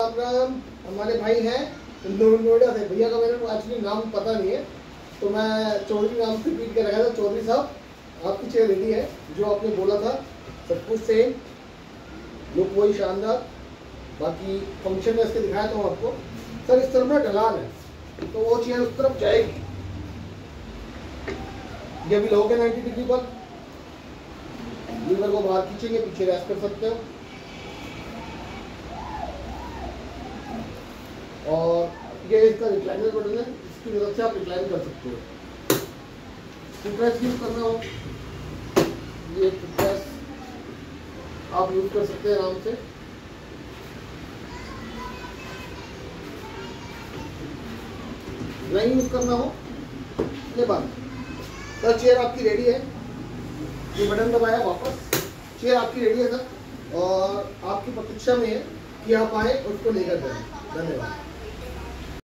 राम राम। हमारे भाई हैं नोएडा से। भैया का मेरे को एक्चुअली नाम पता नहीं है, तो मैं चौधरी नाम से पीट के रखा था। चौधरी साहब, आपकी चेयर रेडी है, जो आपने बोला था सब कुछ सेम, लुक वही शानदार। बाकी फंक्शन में इसके दिखाया था आपको। सर इस तरफ ना ढलान है, तो वो चेयर उस तरफ जाएगी। ये भी लोगे 90 डिग्री पर, लीवर को बाहर खींचेंगे, पीछे रेस्ट कर सकते हो। और ये इसका रिक्लाइनर बटन है, इसकी मदद से आप रिक्लाइन कर सकते हो। फुटरेस्ट यूज करना हो, ये फुटरेस्ट आप यूज कर सकते हैं आराम से। नहीं यूज करना हो, ये बात सर। चेयर आपकी रेडी है, ये बटन दबाया वापस, चेयर आपकी रेडी है सर। और आपकी प्रतीक्षा में है कि आप आए उसको लेकर जाएं। धन्यवाद।